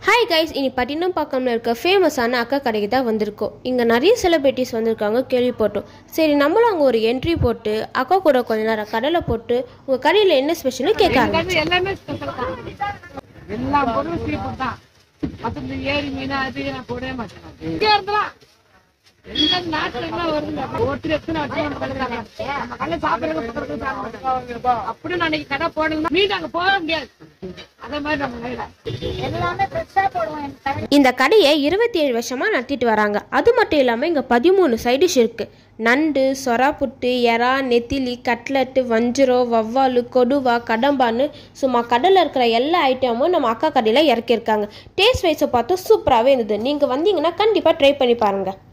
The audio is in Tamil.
Hi guys, ini pattinapakkam இருக்க ஃபேமஸான akka கடைக்கு தான் வந்திருக்கோம். இங்க நிறைய செலிபிரிட்டிஸ் வந்திருக்காங்க கேள்விப்பட்டோம். சரி நம்மளும் அங்க ஒரு என்ட்ரி போட்டு அக்கா கூட கொஞ்ச நேரம் கடலை போட்டு உங்க கடையில என்ன ஸ்பெஷல்னு கேட்காங்க. எல்லாமே ஸ்பெஷல் தான். எல்லா பொருளும் சீஃபுட் தான். மத்தது ஏரி மீனா அது நான் போடவே மாட்டேன். இங்க இருந்தலாம் எல்லா நாட்டுல எல்லாம் வருது. ஒருத்தர் எத்தனை வருஷம் பண்றாங்க. நம்ம கடை சாப்பிடுறது அப்படி நான் இன்னைக்கு கடை போடணும் மீன் அங்க போக முடியாது. அதே மாதிரி நம்ம எல்லாமே ஃப்ரெஷ்ஷா போடுவோம். இந்த கடையை 27 வருஷமா நடத்திட்டு வராங்க. அது மட்டும் இல்லாம இங்க 13 சைட் டிஷ் இருக்கு. நண்டு, சொரா புட்டு, எறா, நெத்திலி, கட்லெட்டு, வஞ்சிரம், வவ்வாலு, கொடுவா, கடம்பான்னு சும்மா கடல்ல இருக்கிற எல்லா ஐட்டமும் நம்ம அக்கா கடையில இறக்கியிருக்காங்க. டேஸ்ட் வைஸை பார்த்தா சூப்பராகவே இருந்தது. நீங்க வந்தீங்கன்னா கண்டிப்பா ட்ரை பண்ணி பாருங்க.